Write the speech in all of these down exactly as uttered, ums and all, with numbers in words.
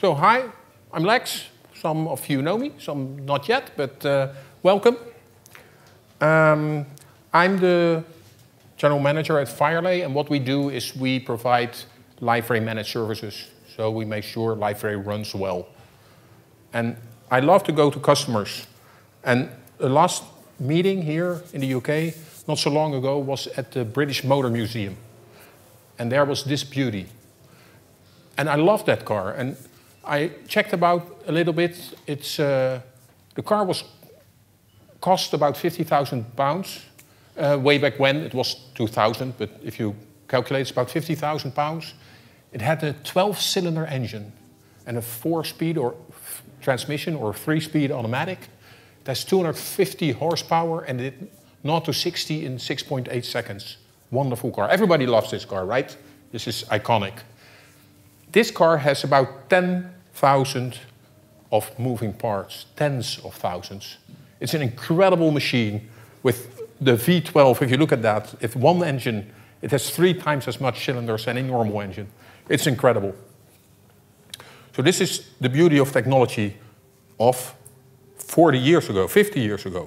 So hi, I'm Lex. Some of you know me, some not yet, but uh, welcome. Um, I'm the general manager at Firelay, and what we do is we provide Liferay managed services. So we make sure Liferay runs well. And I love to go to customers. And the last meeting here in the U K, not so long ago, was at the British Motor Museum. And there was this beauty. And I love that car. And I checked about a little bit. It's, uh, the car was cost about fifty thousand pounds. Uh, way back when, it was two thousand, but if you calculate, it's about fifty thousand pounds. It had a twelve cylinder engine and a four-speed or transmission or three-speed automatic. It has two hundred fifty horsepower and it zero to sixty in six point eight seconds. Wonderful car. Everybody loves this car, right? This is iconic. This car has about ten thousand of moving parts, tens of thousands. It's an incredible machine with the V twelve. If you look at that, if one engine, it has three times as much cylinders than a normal engine. It's incredible. So this is the beauty of technology of forty years ago, fifty years ago.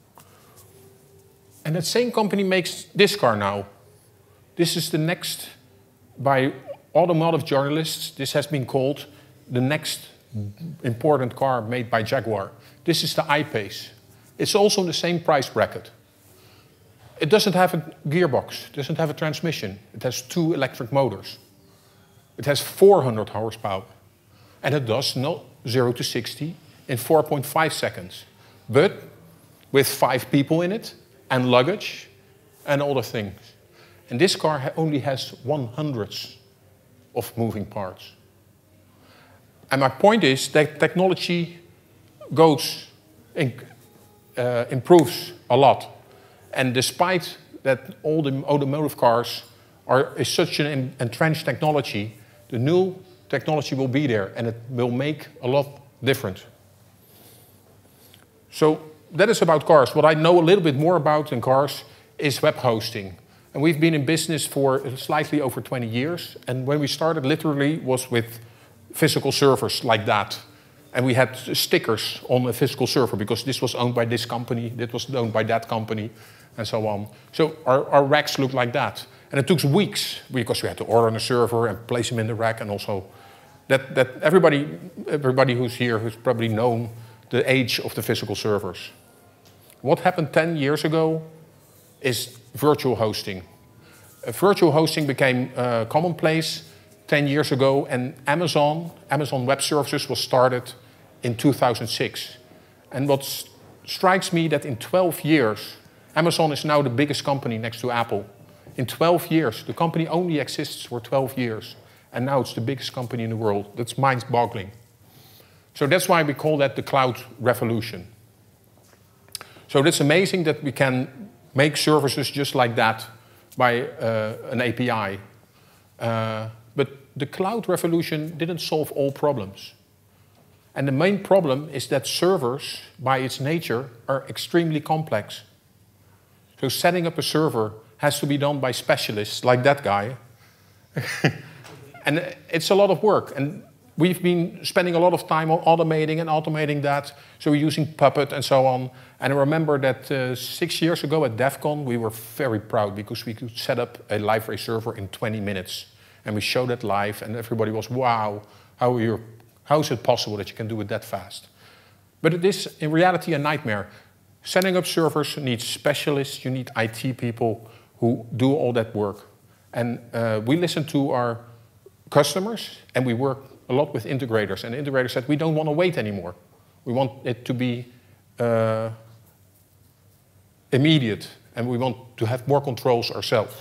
And that same company makes this car now. This is the next, by automotive journalists, this has been called the next important car made by Jaguar. This is the I-Pace. It's also in the same price bracket. It doesn't have a gearbox, it doesn't have a transmission. It has two electric motors. It has four hundred horsepower. And it does no, zero to sixty in four point five seconds. But with five people in it, and luggage, and all the things. And this car ha only has one hundredth of moving parts. And my point is that technology goes, in, uh, improves a lot. And despite that all the automotive cars are is such an entrenched technology, the new technology will be there and it will make a lot different. So that is about cars. What I know a little bit more about in cars is web hosting. And we've been in business for slightly over twenty years. And when we started, literally was with physical servers like that. And we had stickers on a physical server because this was owned by this company, that was owned by that company, and so on. So our, our racks looked like that. And it took weeks because we had to order a server and place them in the rack. And also that, that everybody, everybody who's here who's probably known the age of the physical servers. What happened ten years ago is virtual hosting. Uh, virtual hosting became uh, commonplace ten years ago, and Amazon, Amazon Web Services was started in two thousand six. And what strikes me that in twelve years, Amazon is now the biggest company next to Apple. In twelve years, the company only exists for twelve years, and now it's the biggest company in the world. That's mind-boggling. So that's why we call that the cloud revolution. So it's amazing that we can make services just like that by uh, an A P I. Uh, but the cloud revolution didn't solve all problems. And the main problem is that servers, by its nature, are extremely complex. So setting up a server has to be done by specialists like that guy. And it's a lot of work. And we've been spending a lot of time on automating and automating that. So we're using Puppet and so on. And I remember that uh, six years ago at DEF CON, we were very proud because we could set up a Liferay server in twenty minutes. And we showed it live and everybody was, wow, how, are you, how is it possible that you can do it that fast? But it is in reality a nightmare. Setting up servers needs specialists, you need I T people who do all that work. And uh, we listen to our customers and we work a lot with integrators, and integrators said, we don't want to wait anymore. We want it to be uh, immediate, and we want to have more controls ourselves.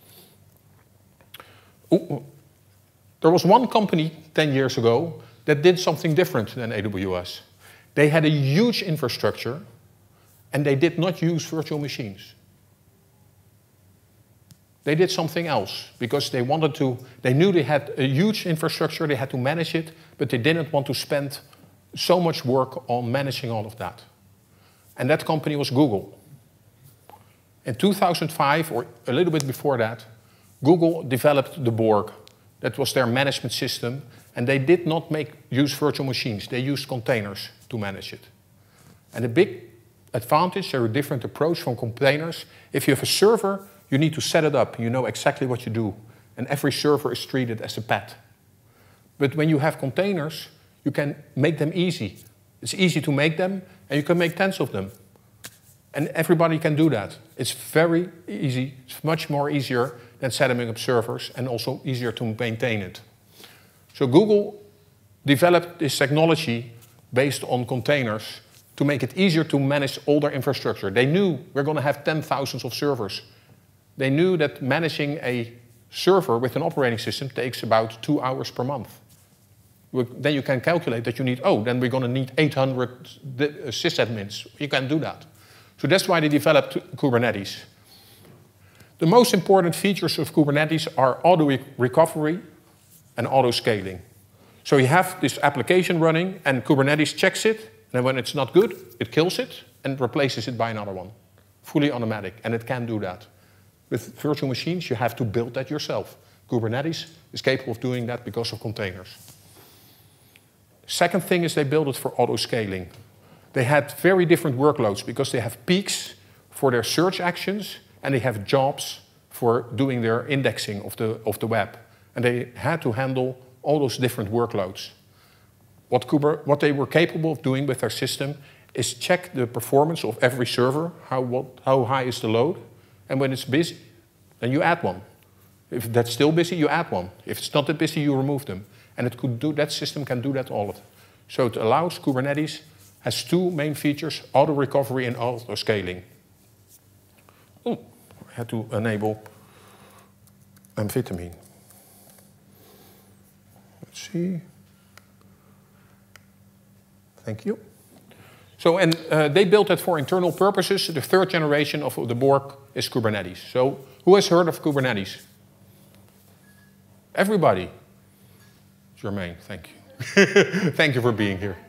Ooh, there was one company ten years ago that did something different than A W S. They had a huge infrastructure, and they did not use virtual machines. They did something else because they wanted to, they knew they had a huge infrastructure, they had to manage it, but they didn't want to spend so much work on managing all of that. And that company was Google. In two thousand five, or a little bit before that, Google developed the Borg. That was their management system, And they did not make use virtual machines. They used containers to manage it. And the big advantage, there are a different approach from containers. If you have a server, you need to set it up. You know exactly what you do. And every server is treated as a pet. But when you have containers, you can make them easy. It's easy to make them, and you can make tens of them. And everybody can do that. It's very easy. It's much more easier than setting up servers, and also easier to maintain it. So Google developed this technology based on containers to make it easier to manage all their infrastructure. They knew we're going to have ten thousands of servers. They knew that managing a server with an operating system takes about two hours per month. Then you can calculate that you need, oh, then we're going to need eight hundred sysadmins. You can do that. So that's why they developed Kubernetes. The most important features of Kubernetes are auto-recovery and auto-scaling. So you have this application running, and Kubernetes checks it, and when it's not good, it kills it and replaces it by another one. Fully automatic, and it can do that. With virtual machines, you have to build that yourself. Kubernetes is capable of doing that because of containers. Second thing is they built it for auto-scaling. They had very different workloads because they have peaks for their search actions, and they have jobs for doing their indexing of the, of the web. And they had to handle all those different workloads. What, Kuber, what they were capable of doing with their system is check the performance of every server, how, what, how high is the load, and when it's busy, then you add one. If that's still busy, you add one. If it's not that busy, you remove them. And it could do, that system can do that all of it. So it allows, Kubernetes has two main features, auto-recovery and auto-scaling. Oh, I had to enable amphetamine. Let's see. Thank you. So, and uh, they built that for internal purposes. The third generation of the Borg is Kubernetes. So, who has heard of Kubernetes? Everybody. Jermaine, thank you. Thank you for being here.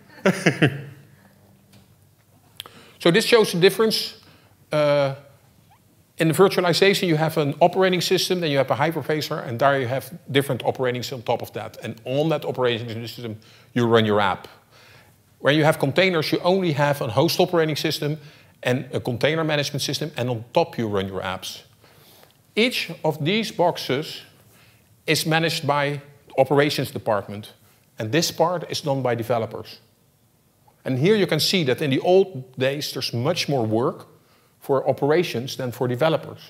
So this shows the difference. Uh, in the virtualization, you have an operating system, then you have a hypervisor, and there you have different operating on top of that. And on that operating system, you run your app. Where you have containers, you only have a host operating system and a container management system, and on top you run your apps. Each of these boxes is managed by the operations department, and this part is done by developers. And here you can see that in the old days, there's much more work for operations than for developers.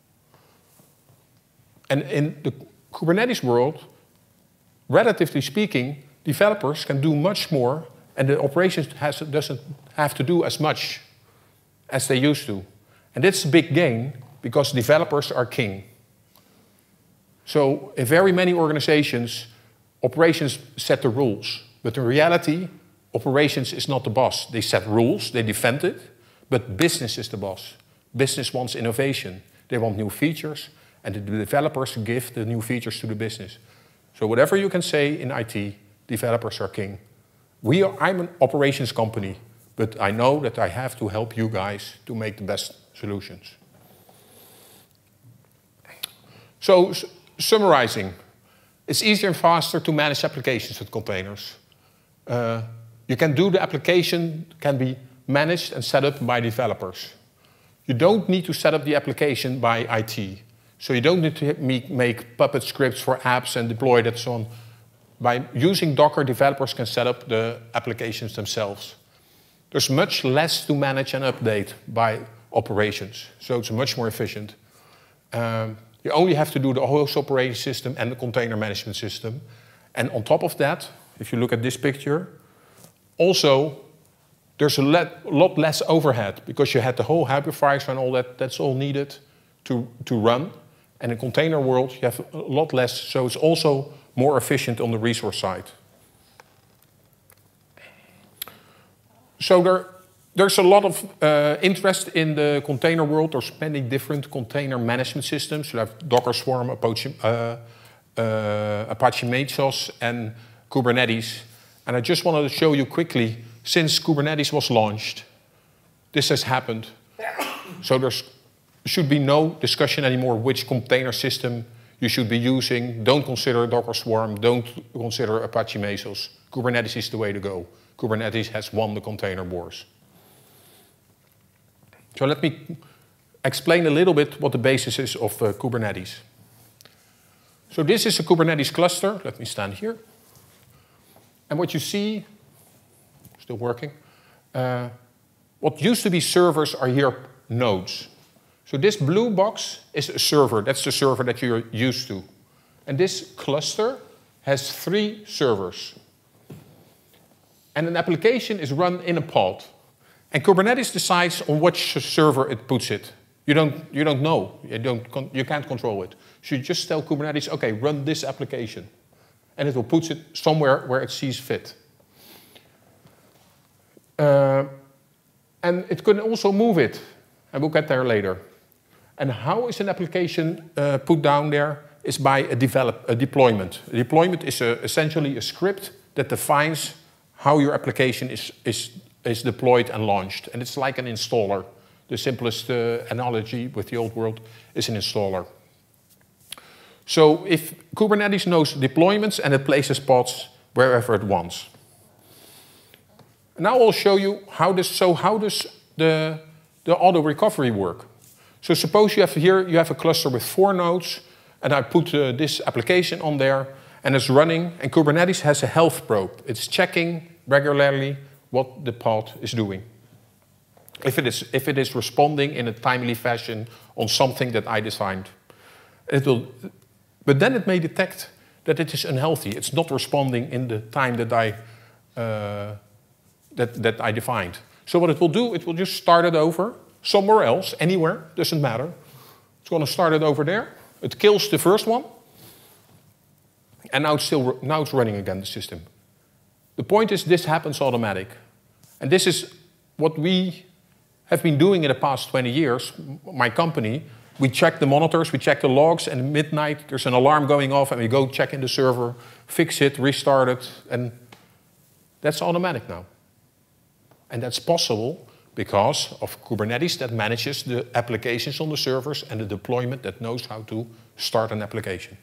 And in the Kubernetes world, relatively speaking, developers can do much more, and the operations has, doesn't have to do as much as they used to. And that's a big gain, because developers are king. So in very many organizations, operations set the rules. But in reality, operations is not the boss. They set rules, they defend it, but business is the boss. Business wants innovation. They want new features, and the developers give the new features to the business. So whatever you can say in I T, developers are king. We are, I'm an operations company, but I know that I have to help you guys to make the best solutions. So, summarizing, it's easier and faster to manage applications with containers. Uh, you can do the application, can be managed and set up by developers. You don't need to set up the application by I T. So you don't need to make Puppet scripts for apps and deploy that so on. By using Docker, developers can set up the applications themselves. There's much less to manage and update by operations, so it's much more efficient. Um, you only have to do the host operating system and the container management system. And on top of that, if you look at this picture, also there's a lot less overhead, because you had the whole hypervisor and all that, that's all needed to, to run. And in container world, you have a lot less, so it's also more efficient on the resource side. So there, there's a lot of uh, interest in the container world. There's many different container management systems. You have Docker Swarm, Apache, uh, uh, Apache Mesos, and Kubernetes. And I just wanted to show you quickly, since Kubernetes was launched, this has happened. So there should be no discussion anymore which container system you should be using. Don't consider Docker Swarm, don't consider Apache Mesos. Kubernetes is the way to go. Kubernetes has won the container wars. So let me explain a little bit what the basis is of uh, Kubernetes. So this is a Kubernetes cluster. Let me stand here. And what you see, still working, uh, what used to be servers are here nodes. So this blue box is a server. That's the server that you're used to. And this cluster has three servers. And an application is run in a pod. And Kubernetes decides on which server it puts it. You don't, you don't know. You, don't, you can't control it. So you just tell Kubernetes, OK, run this application. And it will put it somewhere where it sees fit. Uh, and it can also move it. And we'll get there later. And how is an application uh, put down there? Is by a, develop, a deployment. A deployment is a, essentially a script that defines how your application is, is, is deployed and launched. And it's like an installer. The simplest uh, analogy with the old world is an installer. So if Kubernetes knows deployments and it places pods wherever it wants. Now I'll show you how this, so how does the, the auto recovery work. So suppose you have here, you have a cluster with four nodes, and I put uh, this application on there, and it's running, and Kubernetes has a health probe. It's checking regularly what the pod is doing. If it is, if it is responding in a timely fashion on something that I designed. It will, but then it may detect that it is unhealthy. It's not responding in the time that I, uh, that, that I defined. So what it will do, it will just start it over somewhere else, anywhere, doesn't matter. It's going to start it over there. It kills the first one. And now it's, still, now it's running again, the system. The point is this happens automatic. And this is what we have been doing in the past twenty years. My company, we check the monitors, we check the logs, and at midnight there's an alarm going off, and we go check in the server, fix it, restart it, and that's automatic now. And that's possible because of Kubernetes that manages the applications on the servers and the deployment that knows how to start an application.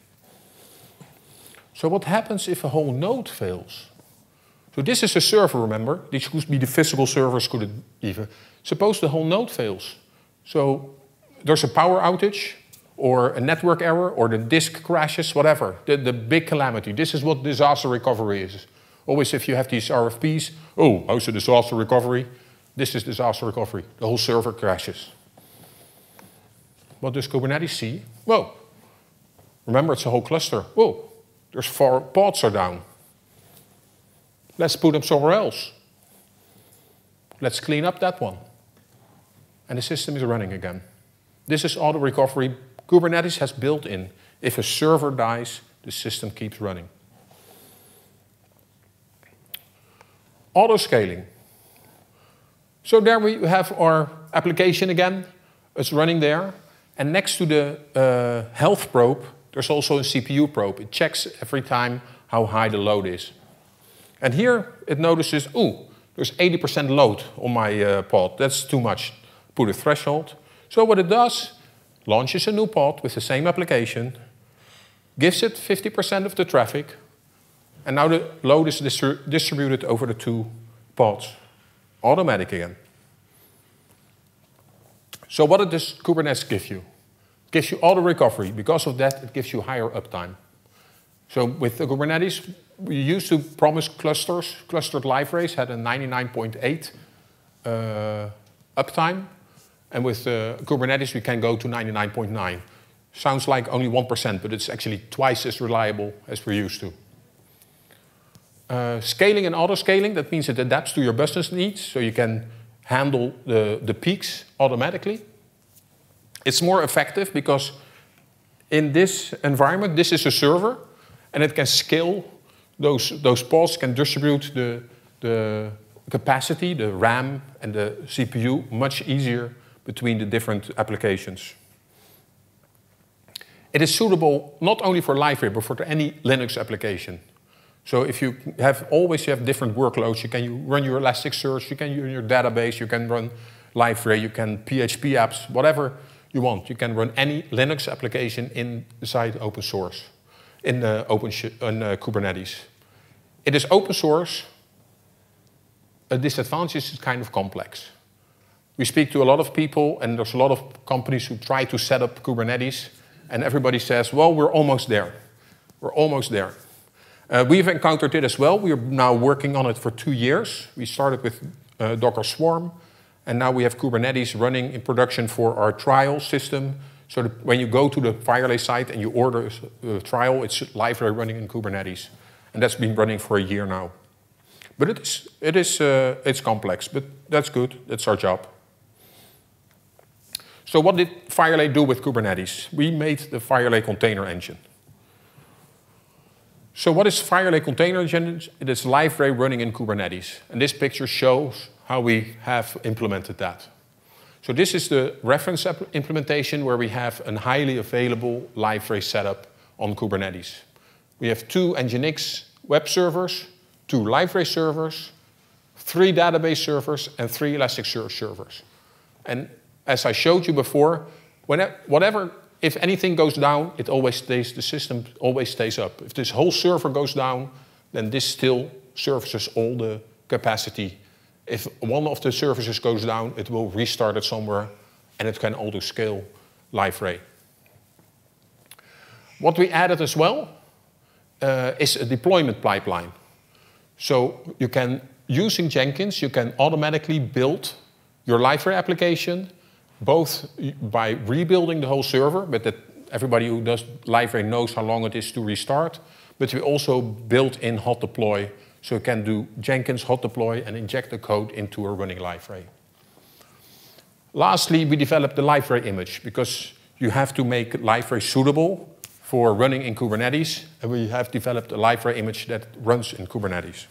So what happens if a whole node fails? So this is a server, remember? These could be the physical servers, could it even. Suppose the whole node fails. So there's a power outage, or a network error, or the disk crashes, whatever. The, the big calamity. This is what disaster recovery is. Always if you have these R F Ps, oh, how's the disaster recovery? This is disaster recovery. The whole server crashes. What does Kubernetes see? Whoa. Remember, it's a whole cluster. Whoa, there's four pods are down. Let's put them somewhere else. Let's clean up that one. And the system is running again. This is auto recovery. Kubernetes has built in. If a server dies, the system keeps running. Auto scaling. So there we have our application again. It's running there. And next to the uh, health probe, there's also a C P U probe. It checks every time how high the load is. And here it notices, ooh, there's eighty percent load on my uh, pod. That's too much. Put a threshold. So what it does, launches a new pod with the same application, gives it fifty percent of the traffic, and now the load is distri distributed over the two pods. Automatic again. So what does Kubernetes give you? It gives you auto recovery. Because of that, it gives you higher uptime. So with the Kubernetes, we used to promise clusters. Clustered Liferay had a ninety-nine point eight uh, uptime. And with uh, Kubernetes, we can go to ninety-nine point nine. Sounds like only one percent, but it's actually twice as reliable as we're used to. Uh, scaling and auto-scaling, that means it adapts to your business needs, so you can handle the, the peaks automatically. It's more effective because in this environment, this is a server, and it can scale. Those, those pods can distribute the, the capacity, the RAM and the C P U much easier between the different applications. It is suitable not only for Liferay, but for any Linux application. So if you have always you have different workloads, you can run your Elasticsearch, you can run your database, you can run Liferay, you can P H P apps, whatever you want. You can run any Linux application inside open source, in, uh, open in uh, Kubernetes. It is open source. A disadvantage is kind of complex. We speak to a lot of people, and there's a lot of companies who try to set up Kubernetes, and everybody says, well, we're almost there. We're almost there. Uh, we've encountered it as well. We are now working on it for two years. We started with uh, Docker Swarm, and now we have Kubernetes running in production for our trial system. So that when you go to the Firelay site and you order a trial, it's live running in Kubernetes. And that's been running for a year now. But it is, it is, uh, it's complex, but that's good. That's our job. So what did Firelay do with Kubernetes? We made the Firelay Container Engine. So what is Firelay Container Engine? It is Liferay running in Kubernetes. And this picture shows how we have implemented that. So this is the reference implementation where we have a highly available Liferay setup on Kubernetes. We have two Nginx web servers, two Liferay servers, three database servers, and three Elasticsearch servers. And as I showed you before, whenever, whatever, if anything goes down, it always stays, the system always stays up. If this whole server goes down, then this still services all the capacity. If one of the services goes down, it will restart it somewhere, and it can also scale Liferay. What we added as well uh, is a deployment pipeline. So you can, using Jenkins, you can automatically build your Liferay application, both by rebuilding the whole server, but that everybody who does Liferay knows how long it is to restart. But we also built in hot deploy, so you can do Jenkins hot deploy and inject the code into a running Liferay. Lastly, we developed the Liferay image, because you have to make Liferay suitable for running in Kubernetes, and we have developed a Liferay image that runs in Kubernetes.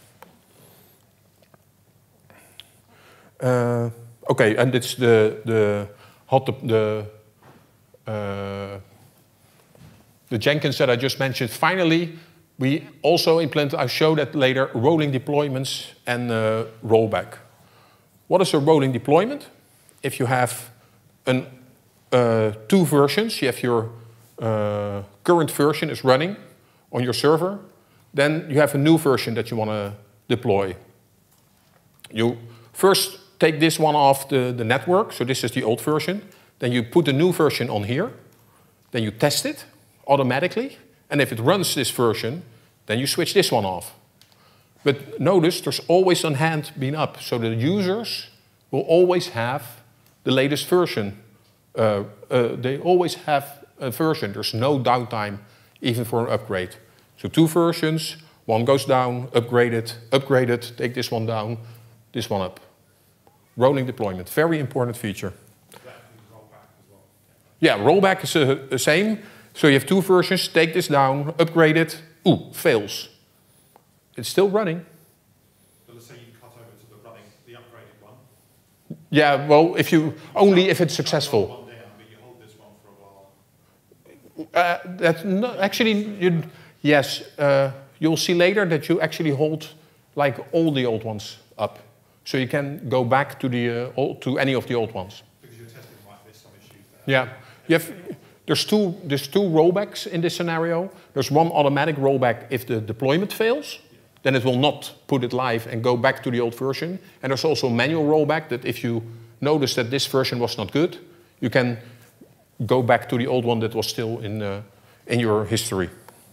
Uh, okay, and it's the, the hot the uh, the Jenkins that I just mentioned. Finally, we also implement, I'll show that later, rolling deployments and uh, rollback. What is a rolling deployment? If you have an, uh, two versions, you have your uh, current version is running on your server, then you have a new version that you want to deploy. You first take this one off the, the network, so this is the old version. Then you put the new version on here. Then you test it automatically. And if it runs this version, then you switch this one off. But notice there's always on hand being up. So the users will always have the latest version. Uh, uh, they always have a version. There's no downtime even for an upgrade. So two versions, one goes down, upgrade it, upgrade it, take this one down, this one up. Rolling deployment, very important feature. Rollback as well. Yeah, rollback is uh, the same. So you have two versions, take this down, upgrade it, ooh, fails. It's still running. So let's say you cut over to the running, the upgraded one. Yeah, well, if you, only if it's successful. One down, but you hold this one for a while. Uh, that's not, actually, you, yes, uh, you'll see later that you actually hold like all the old ones up. So you can go back to, the, uh, old, to any of the old ones. Because you're testing like this, some issues there. Yeah, you have, there's, two, there's two rollbacks in this scenario. There's one automatic rollback if the deployment fails. Yeah. Then it will not put it live and go back to the old version. And there's also a manual rollback that if you notice that this version was not good, you can go back to the old one that was still in, uh, in your history.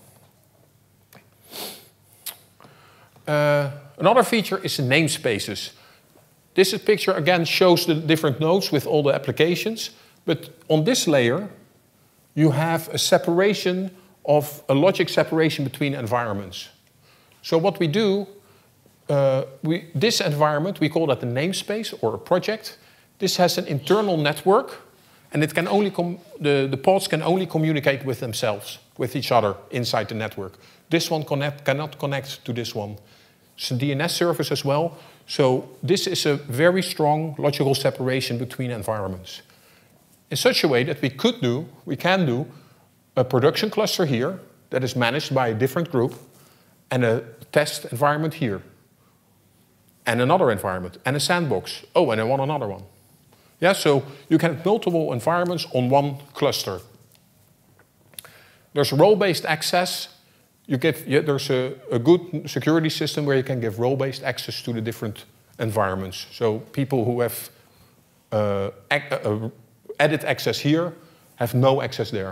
Uh, another feature is namespaces. This picture again shows the different nodes with all the applications, but on this layer you have a separation of a logic separation between environments. So what we do, uh, we, this environment, we call that the namespace or a project. This has an internal network, and it can only com the, the pods can only communicate with themselves, with each other inside the network. This one connect, cannot connect to this one. It's a D N S service as well. So this is a very strong logical separation between environments. In such a way that we could do, we can do a production cluster here that is managed by a different group, and a test environment here, and another environment, and a sandbox. Oh, and I want another one. Yeah, so you can have multiple environments on one cluster. There's role-based access. You give, yeah, there's a, a good security system where you can give role-based access to the different environments. So people who have uh, ac uh, edit access here have no access there.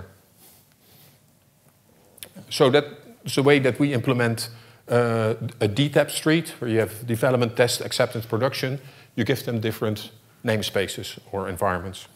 So that's the way that we implement uh, a D TAP street, where you have development, test, acceptance, production. You give them different namespaces or environments.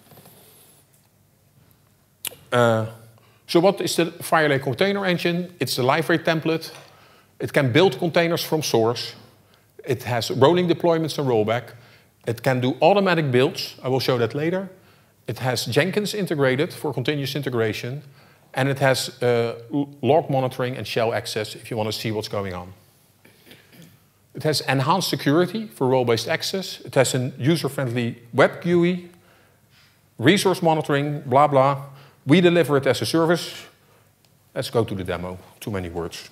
Uh, So what is the FireLake Container Engine? It's the library template. It can build containers from source. It has rolling deployments and rollback. It can do automatic builds. I will show that later. It has Jenkins integrated for continuous integration. And it has uh, log monitoring and shell access if you want to see what's going on. It has enhanced security for role-based access. It has a user-friendly web G U I, resource monitoring, blah, blah. We deliver it as a service. Let's go to the demo. Too many words.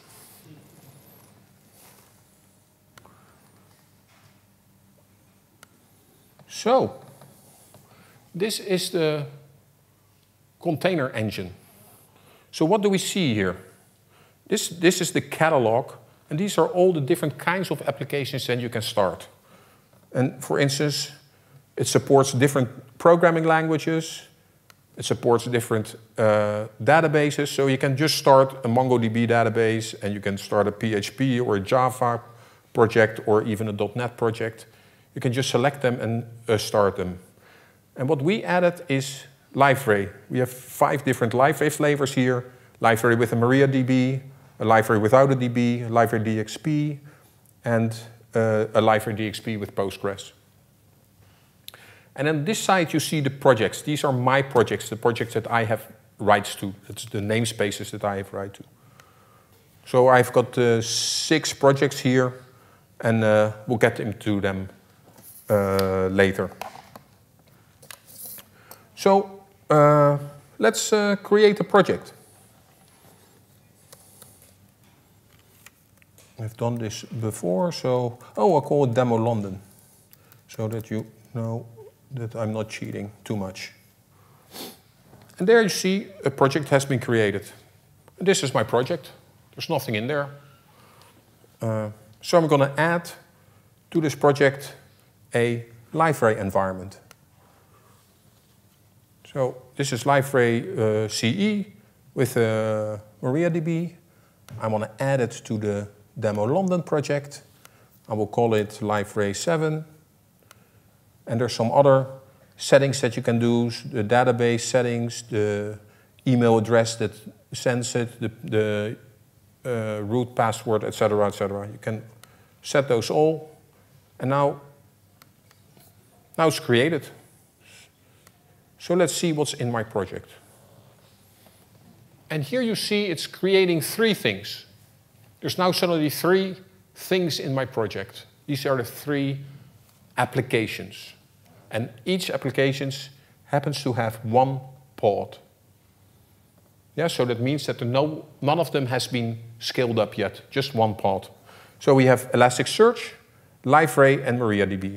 So, this is the container engine. So what do we see here? This, this is the catalog, and these are all the different kinds of applications that you can start. And for instance, it supports different programming languages. It supports different uh, databases, so you can just start a MongoDB database, and you can start a P H P or a Java project, or even a .NET project. You can just select them and uh, start them. And what we added is library. We have five different library flavors here. Library with a MariaDB, a library without a D B, a library D X P, and uh, a library D X P with Postgres. And on this side, you see the projects. These are my projects, the projects that I have rights to. That's the namespaces that I have right to. So I've got uh, six projects here, and uh, we'll get into them uh, later. So uh, let's uh, create a project. I've done this before, so... Oh, I'll call it Demo London, so that you know that I'm not cheating too much. And there you see a project has been created. And this is my project. There's nothing in there. Uh, so I'm going to add to this project a library environment. So this is library uh, C E with uh, MariaDB. I want to add it to the Demo London project. I will call it library seven. And there's some other settings that you can do, the database settings, the email address that sends it, the, the uh, root password, et cetera, et cetera. You can set those all. And now, now it's created. So let's see what's in my project. And here you see it's creating three things. There's now suddenly three things in my project. These are the three applications. And each application happens to have one pod. Yeah, so that means that no, none of them has been scaled up yet, just one pod. So we have Elasticsearch, Library, and MariaDB.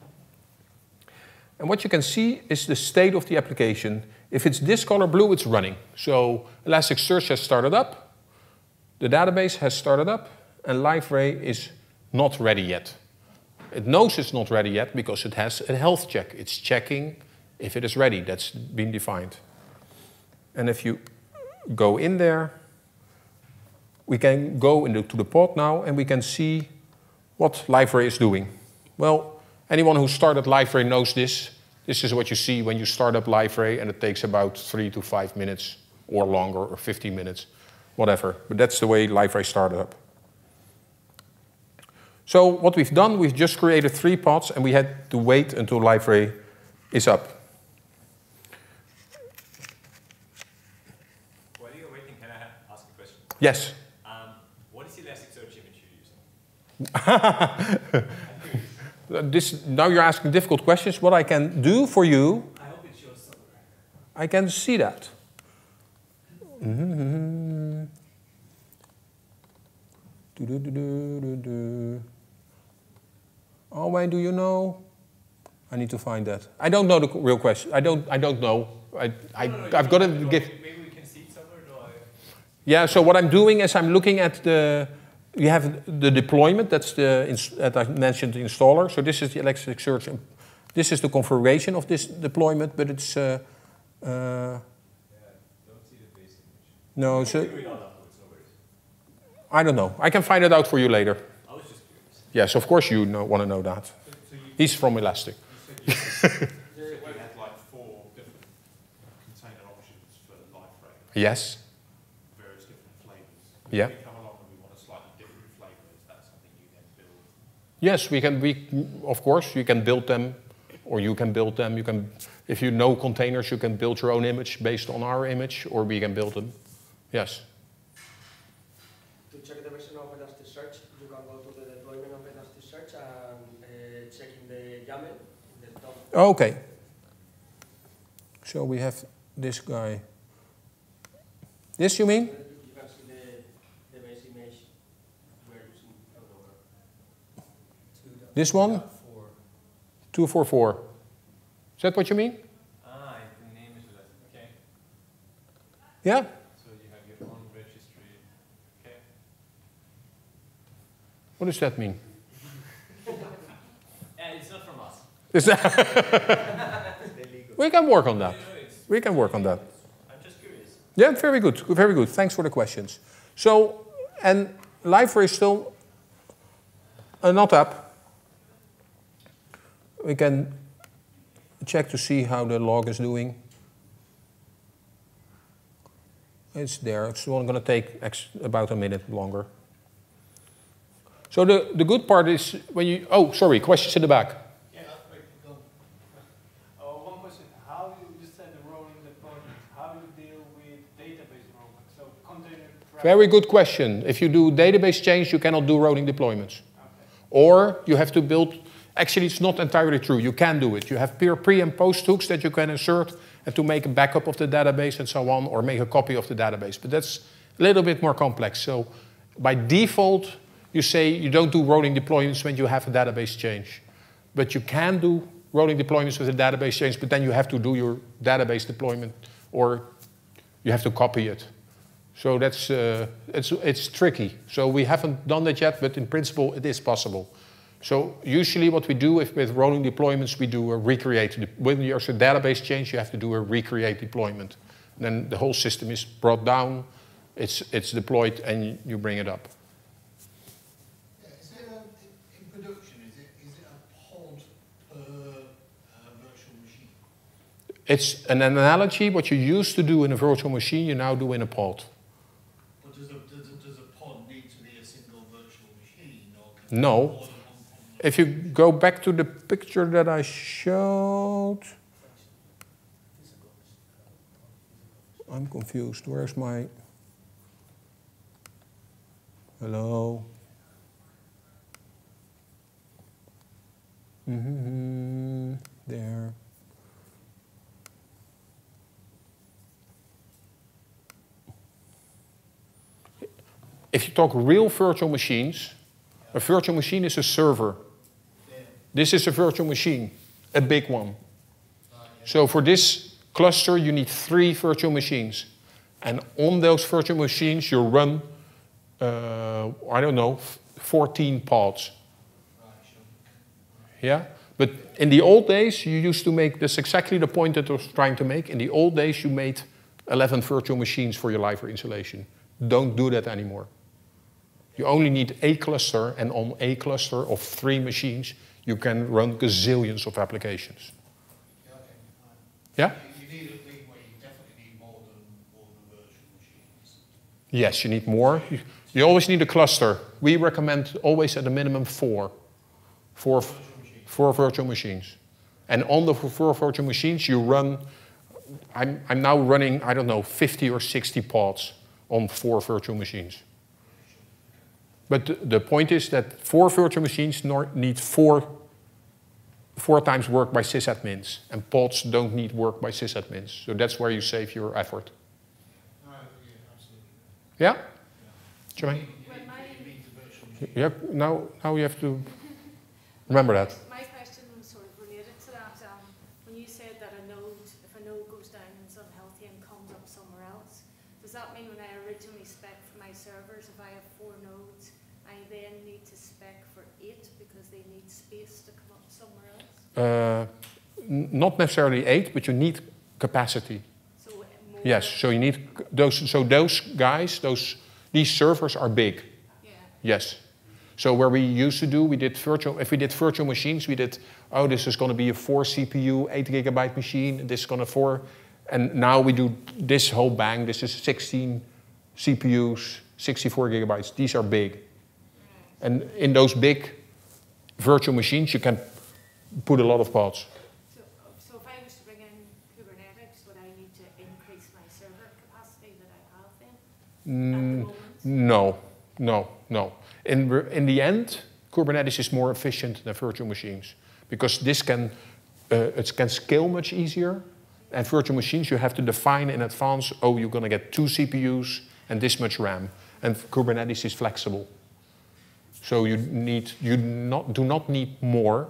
And what you can see is the state of the application. If it's this color blue, it's running. So Elasticsearch has started up, the database has started up, and Library is not ready yet. It knows it's not ready yet because it has a health check. It's checking if it is ready. That's been defined. And if you go in there, we can go into the pod now, and we can see what Library is doing. Well, anyone who started Library knows this. This is what you see when you start up Library, and it takes about three to five minutes, or longer, or fifteen minutes, whatever. But that's the way Library started up. So what we've done, we've just created three pods, and we had to wait until Library is up. While you're waiting, can I ask a question? Yes. Um, what is the Elasticsearch image you're using? This, now you're asking difficult questions. What I can do for you, I hope it shows somewhere. I can see that. Mm-hmm. Do, do, do, do, do, do. Oh, why do you know? I need to find that. I don't know the real question. I don't. I don't know. I. I. No, no, no, I've got to maybe- give. Maybe we can see it somewhere. No, I, Yeah. So what I'm doing is I'm looking at the. You have the deployment. That's the ins- that I mentioned the installer. So this is the Elasticsearch. and This is the configuration of this deployment, but it's. Uh, uh, yeah, don't see the base image. no. So Figure it out afterwards, no worries. I don't know. I can find it out for you later. I was just curious. Yes, of course you know, want to know that. So, so you, He's from Elastic. you said you, you said you had like four different container options for Liveframe, Yes. various different flavors. Yeah. If we come along and we want a slightly different flavor, is that something you then build? Yes, we can. We, of course, you can build them, or you can build them. You can, if you know containers, you can build your own image based on our image, or we can build them. Yes. To check the version of Elasticsearch, you can go to the deployment of Elasticsearch and uh, checking the YAML in the top. Okay. So we have this guy. This you mean? You can see the, the base image we're using Cloudflare. This one? Two four four. Is that what you mean? Ah, the name is Elastic. Okay. Yeah. So you have your own registry. Okay. What does that mean? And it's not from us. Is that we can work on that. No, no, it's, We can work on that. I'm just curious. Yeah, very good. Very good. Thanks for the questions. So, and Liveframe is still uh, not up. We can check to see how the log is doing. It's there. It's only going to take ex about a minute longer. So the, the good part is when you... Oh, sorry, questions in the back. Yeah, that's great. Go. Uh, one question. How do you, you said the rolling deployment, how do you deal with database rolling? So container traffic. Very good question. If you do database change, you cannot do rolling deployments. Okay. Or you have to build... Actually, it's not entirely true. You can do it. You have peer pre and post hooks that you can insert and to make a backup of the database and so on, or make a copy of the database. But that's a little bit more complex. So by default, you say you don't do rolling deployments when you have a database change. But you can do rolling deployments with a database change, but then you have to do your database deployment, or you have to copy it. So that's uh, it's, it's tricky. So we haven't done that yet, but in principle, it is possible. So usually what we do if, with rolling deployments, we do a recreate. When there's a database change, you have to do a recreate deployment. And then the whole system is brought down, it's, it's deployed, and you bring it up. Yeah, is it a, in production, is it, is it a pod per uh, virtual machine? It's an analogy. What you used to do in a virtual machine, you now do in a pod. Or does a, does a, does a pod need to be a single virtual machine? Or can No. more than one pod? If you go back to the picture that I showed, I'm confused. Where's my... Hello? Mm-hmm. There. If you talk real virtual machines, a virtual machine is a server. This is a virtual machine, a big one. So for this cluster, you need three virtual machines. And on those virtual machines, you run, uh, I don't know, fourteen pods. Yeah? But in the old days, you used to make, that's exactly the point that I was trying to make. In the old days, you made eleven virtual machines for your Liveframe installation. Don't do that anymore. You only need a cluster, and on a cluster of three machines, you can run gazillions of applications. Yeah, okay, fine. Yeah? You, you need a thing where you definitely need more than more than virtual machines. Yes, you need more. You, you always need a cluster. We recommend always at a minimum four. Four, Virtual machines. four virtual machines. And on the four virtual machines, you run, I'm, I'm now running, I don't know, fifty or sixty pods on four virtual machines. But the, the point is that four virtual machines nor, need four, four times work by sysadmins, and pods don't need work by sysadmins. So that's where you save your effort. No, yeah, absolutely. Yeah? Yeah. Jermaine? You need, you need the virtual machine. Yeah, now, now you have to remember that. My question was sort of related to that. Uh, n- not necessarily eight, but you need capacity. So uh, more. Yes, so you need c- those. So those guys, those these servers are big. Yeah. Yes. So where we used to do, we did virtual. If we did virtual machines, we did. Oh, this is going to be a four C P U, eight gigabyte machine. This is going to four, and now we do this whole bang. This is sixteen C P Us, sixty-four gigabytes. These are big, and in those big virtual machines, you can put a lot of pods. So, so if I was to bring in Kubernetes, would I need to increase my server capacity that I have then? At the Mm, moment? no, no, no. In, re- in the end, Kubernetes is more efficient than virtual machines because this can, uh, it can scale much easier. And virtual machines, you have to define in advance, oh, you're going to get two C P Us and this much RAM. And Kubernetes is flexible. So you need, you not, do not need more.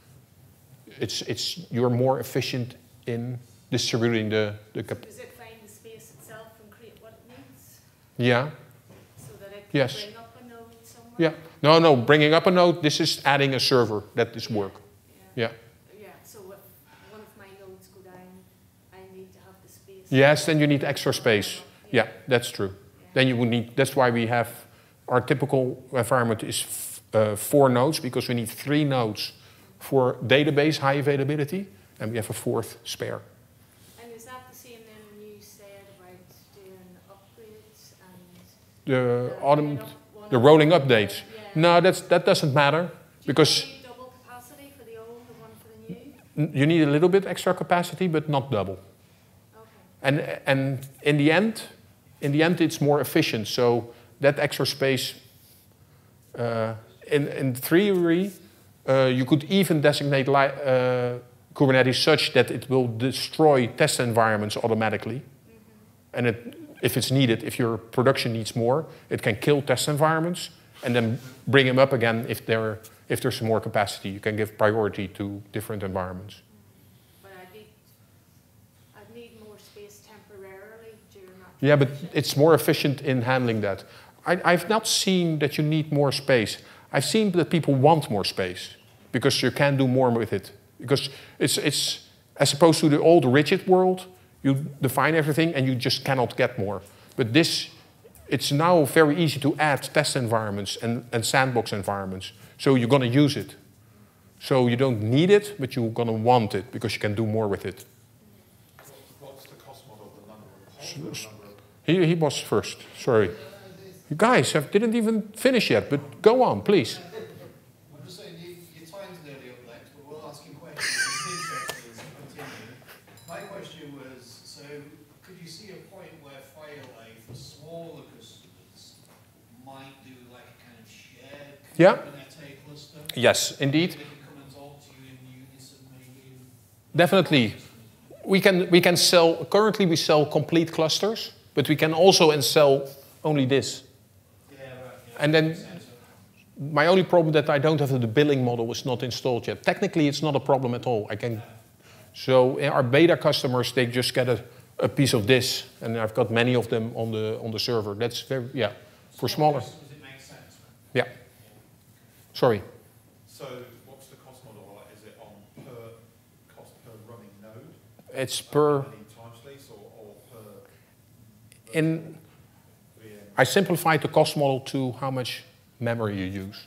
It's, it's, you're more efficient in distributing the, the cap- Does it find the space itself and create what it needs Yeah. so that it can Yes. bring up a node somewhere? Yeah. No, no, bringing up a node, this is adding a server. That is work. Yeah. Yeah. Yeah, so if one of my nodes go down, I need to have the space. Yes, then you need extra space. Yeah, that's true. Yeah. Then you would need, that's why we have, our typical environment is f- uh, four nodes because we need three nodes for database high availability and we have a fourth spare. And is that the same then when you said about doing upgrades and The uh, autumn, running up one the up- rolling updates. Yeah. No, that's, that doesn't matter Do you because need double capacity for the old and one for the new? n- you need a little bit extra capacity, but not double. Okay. And, and in the end, in the end, it's more efficient. So that extra space, uh, in, in theory, uh, you could even designate li- uh, Kubernetes such that it will destroy test environments automatically. Mm-hmm. And it, if it's needed, if your production needs more, it can kill test environments and then bring them up again if, there, if there's more capacity. You can give priority to different environments. But I need, I need more space temporarily during that. Yeah, but transition. it's more efficient in handling that. I, I've not seen that you need more space. I've seen that people want more space because you can do more with it. Because it's, it's as opposed to the old rigid world, you define everything and you just cannot get more. But this, it's now very easy to add test environments and, and sandbox environments. So you're going to use it. So you don't need it, but you're going to want it because you can do more with it. What's, what's the cost model, the number of pods, the number of... He, he was first, sorry. You guys have, didn't even finish yet, but go on, please. I'm just saying, you, you're tying to the earlier updates, but we're asking questions. It's interesting as you continue. My question was, so could you see a point where FileA for smaller customers might do like a kind of shared Yeah. Kubernetes cluster? Yes, indeed. They can come and talk to you in unison maybe? Definitely. We can, we can sell, currently we sell complete clusters, but we can also and sell only this. Yeah, right. Yeah. And then Makes sense. my only problem that I don't have the billing model is not installed yet. Technically, it's not a problem at all. I can, so in our beta customers, they just get a, a piece of this, and I've got many of them on the on the server. That's very, yeah, for smaller. Customers, it makes sense. Yeah. Sorry. So what's the cost model? Like, is it on per cost per running node? It's per, How many time slice or, or per... in, V M? I simplified the cost model to how much memory you use.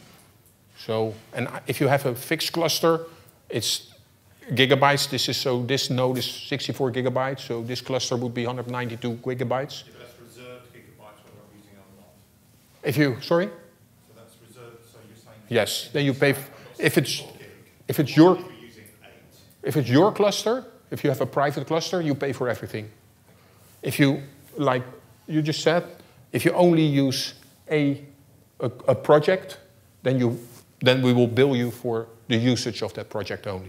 So, and if you have a fixed cluster, it's gigabytes. This is so this node is sixty-four gigabytes. So this cluster would be one hundred ninety-two gigabytes. Yeah, but that's reserved gigabytes whether I'm using it or not. If you sorry, So that's reserved, so you're saying... yes, then you pay. f- If it's four gig. if it's your If you're using eight. if it's your cluster, if you have a private cluster, you pay for everything. If you like you just said, if you only use a a, a project, then you then we will bill you for the usage of that project only.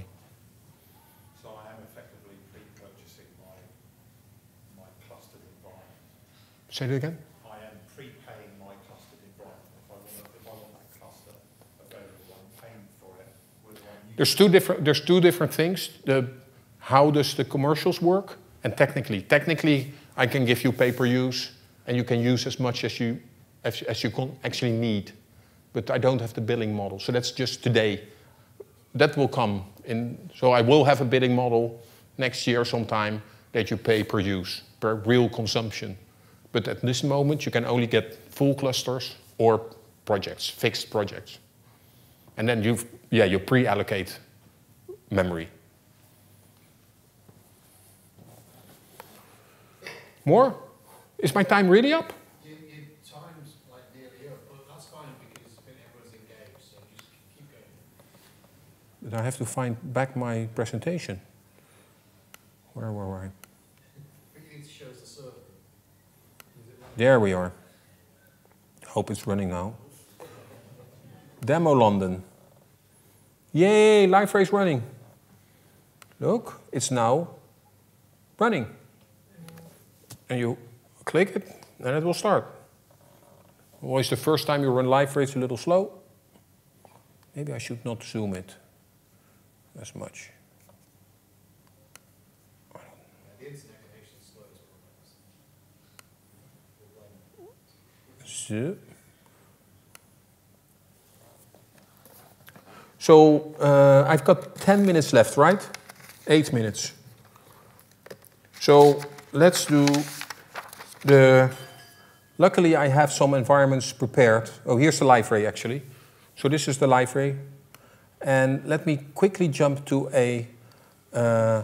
So I am effectively pre-purchasing my, my clustered environment. Say that again. I am prepaying my clustered environment. If I want, if I want that cluster available, I'm paying for it. Whether I'm using There's two different there's two different things. The how does the commercials work and technically. Technically, I can give you pay per use and you can use as much as you as, as you can actually need. But I don't have the billing model. So that's just today. that will come in. So I will have a bidding model next year sometime that you pay per use, per real consumption. But at this moment, you can only get full clusters or projects, fixed projects. And then you yeah, you pre-allocate memory. More? Is my time really up? Your, your time's like nearly up, but that's fine because I think everyone's engaged, so just keep going. Then I have to find back my presentation. Where were I? But you need to show us the server. There we are. Hope it's running now. Demo London. Yay, Liferay is running. Look, it's now running. And you click it, and it will start. Always the first time you run Liferay, it's a little slow. Maybe I should not zoom it as much. The internet connection is slow as well. So, so uh, I've got ten minutes left, right? Eight minutes. So let's do the, luckily I have some environments prepared. Oh, here's the Liferay actually. So this is the Liferay. And let me quickly jump to a, uh,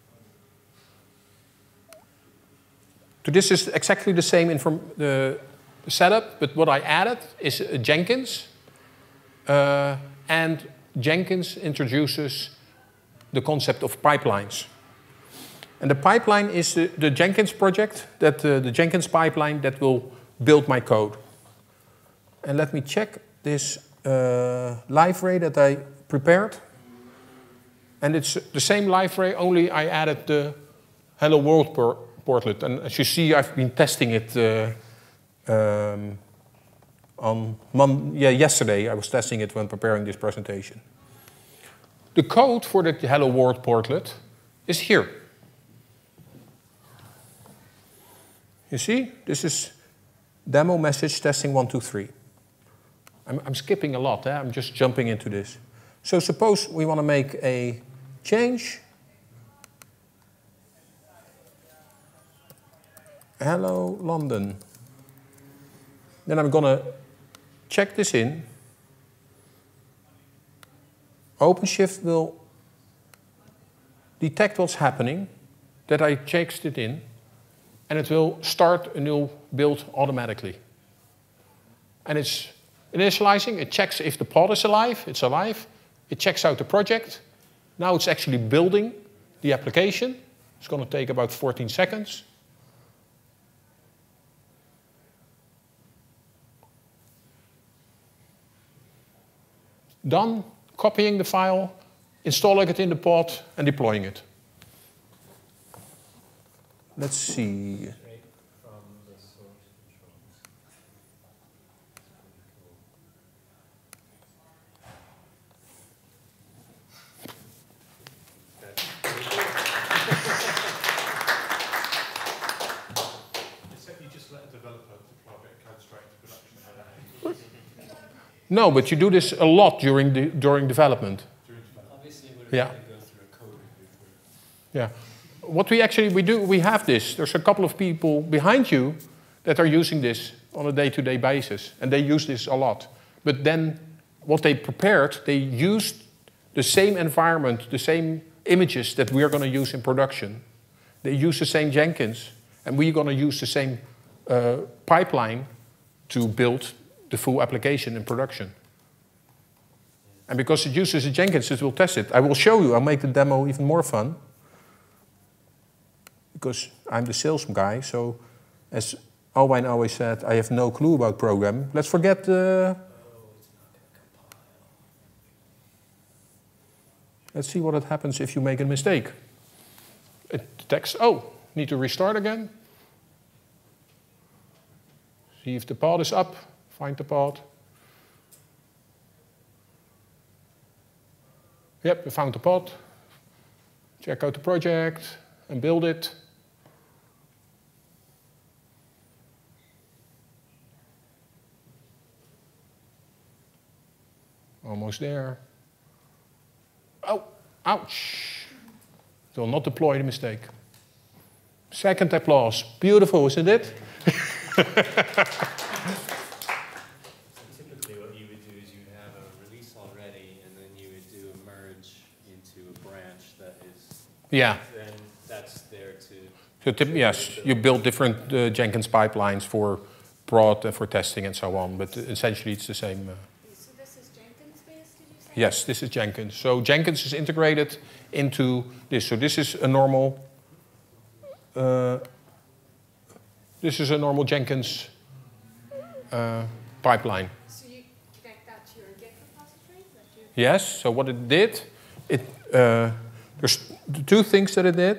so this is exactly the same inform the, the setup, but what I added is uh, Jenkins. Uh, and Jenkins introduces the concept of pipelines. And the pipeline is the, the Jenkins project, that uh, the Jenkins pipeline that will build my code. And let me check this uh, Liferay that I prepared. And it's the same Liferay, only I added the Hello World por portlet. And as you see, I've been testing it uh, um, on Mon yeah, yesterday. I was testing it when preparing this presentation. The code for the Hello World portlet is here. You see, this is demo message testing one, two, three. I'm, I'm skipping a lot, eh? I'm just jumping into this. So suppose we want to make a change. Hello, London. Then I'm going to check this in. OpenShift will detect what's happening, that I checked it in, and it will start a new build automatically. And it's initializing, it checks if the pod is alive, it's alive, it checks out the project. Now it's actually building the application. It's going to take about fourteen seconds. Done copying the file, installing it in the pod, and deploying it. Let's see. From the source controls. Except you just let a developer deploy a bit of code straight into production. No, but you do this a lot during the during development. During development. Obviously, we're Yeah. going to go through a code before. Yeah. What we actually we do, we have this. There's a couple of people behind you that are using this on a day-to-day basis, and they use this a lot. But then, what they prepared, they used the same environment, the same images that we're going to use in production. They use the same Jenkins, and we're going to use the same uh, pipeline to build the full application in production. And because it uses a Jenkins, it will test it. I will show you. I'll make the demo even more fun. Because I'm the sales guy, so as Alwyn always said, I have no clue about programming. Let's forget the... Let's see what happens if you make a mistake. It detects, oh, need to restart again. See if the pod is up, find the pod. Yep, we found the pod. Check out the project and build it. Almost there. Oh, ouch. It will not deploy the mistake. Second applause. Beautiful, isn't it? Typically what you would do is you would have a release already, and then you would do a merge into a branch that is, Yeah. then that's there to... So tip, yes, you build different uh, Jenkins pipelines for prod and for testing and so on, but essentially it's the same. Uh, So this is Jenkins based, did you say? yes, this is Jenkins. So Jenkins is integrated into this. So this is a normal, uh, this is a normal Jenkins uh, pipeline. So you connect that to your Git repository? That you Yes, so what it did, it, uh, there's the two things that it did.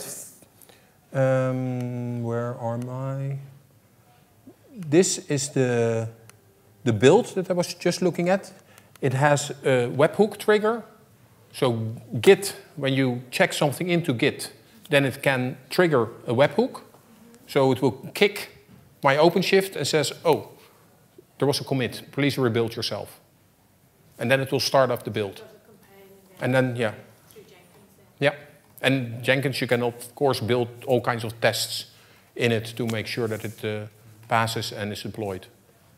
Um, where are my... This is the, the build that I was just looking at. It has a webhook trigger. So Git, when you check something into Git, then it can trigger a webhook. So it will kick my OpenShift and says, oh, there was a commit. Please rebuild yourself. And then it will start up the build. does it compile And then, yeah, through Jenkins then? yeah. And Jenkins, you can of course build all kinds of tests in it to make sure that it uh, passes and is deployed.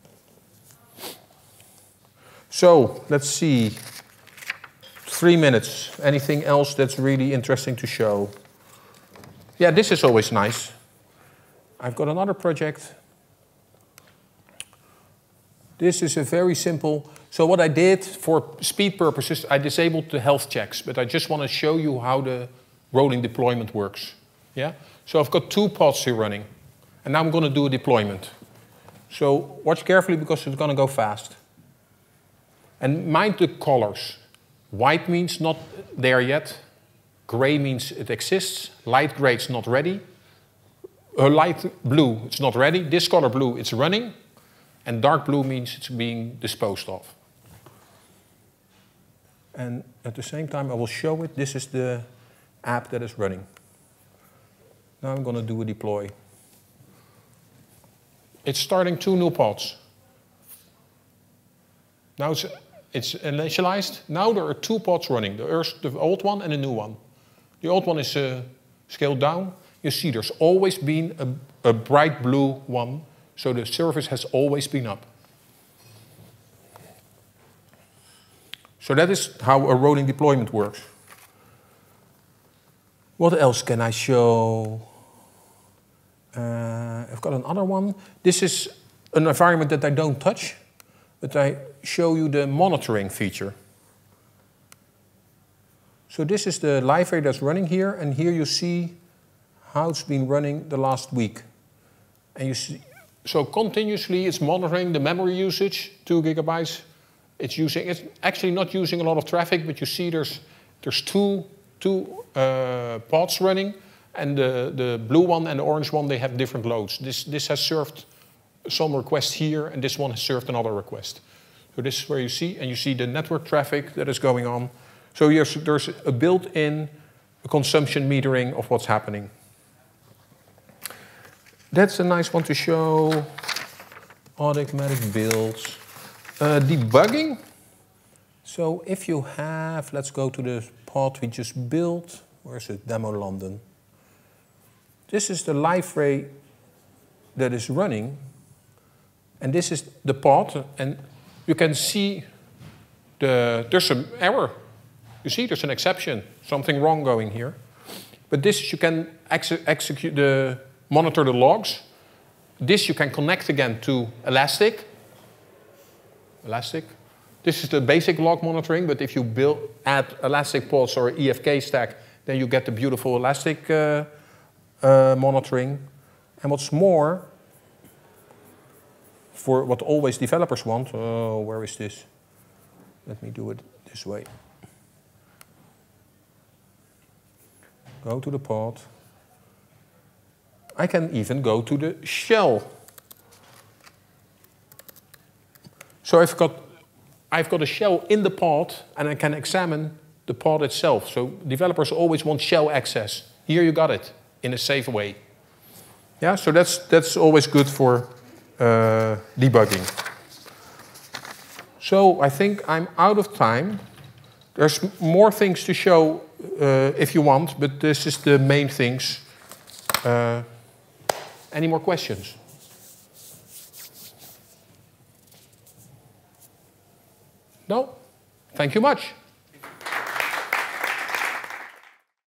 So let's see. Three minutes. Anything else that's really interesting to show? Yeah, this is always nice. I've got another project. This is a very simple. So what I did for speed purposes, I disabled the health checks, but I just want to show you how the rolling deployment works. Yeah. So I've got two pods here running, and now I'm going to do a deployment. So watch carefully because it's going to go fast. And mind the colors. White means not there yet. Gray means it exists. Light gray, it's not ready. Uh, light blue, it's not ready. This color blue, it's running. And dark blue means it's being disposed of. And at the same time, I will show it. This is the app that is running. Now I'm going to do a deploy. It's starting two new pods. Now it's, it's initialized. Now there are two pods running, the, Earth, the old one and the new one. The old one is uh, scaled down. You see there's always been a, a bright blue one, so the service has always been up. So that is how a rolling deployment works. What else can I show? Uh, I've got another one. This is an environment that I don't touch, but I show you the monitoring feature. So this is the library that's running here, and here you see how it's been running the last week. And you see, so continuously it's monitoring the memory usage, two gigabytes. It's using, it's actually not using a lot of traffic, but you see there's there's two two uh, pods running, and the the blue one and the orange one, they have different loads. This this has served some request here, and this one has served another request. So this is where you see, and you see the network traffic that is going on. So here's, there's a built-in consumption metering of what's happening. That's a nice one to show. Automatic builds. Uh, debugging. So if you have, let's go to the pod we just built. Where's it? Demo London. This is the library that is running. And this is the pod. And you can see the, there's an error. You see there's an exception. Something wrong going here. But this you can ex execute the, monitor the logs. This you can connect again to Elastic. Elastic. This is the basic log monitoring, but if you build, add Elastic pods or E F K stack, then you get the beautiful Elastic uh, uh, monitoring. And what's more, for what always developers want, oh, where is this? Let me do it this way. Go to the pod. I can even go to the shell. So I've got, I've got a shell in the pod, and I can examine the pod itself. So developers always want shell access. Here you got it in a safe way. Yeah, so that's, that's always good for uh, debugging. So I think I'm out of time. There's more things to show uh, if you want, but this is the main things. Uh, any more questions? No? Thank you much.